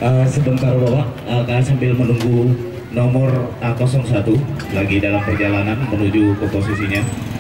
Sebentar Bapak, kalian sambil menunggu nomor A01 lagi dalam perjalanan menuju ke posisinya.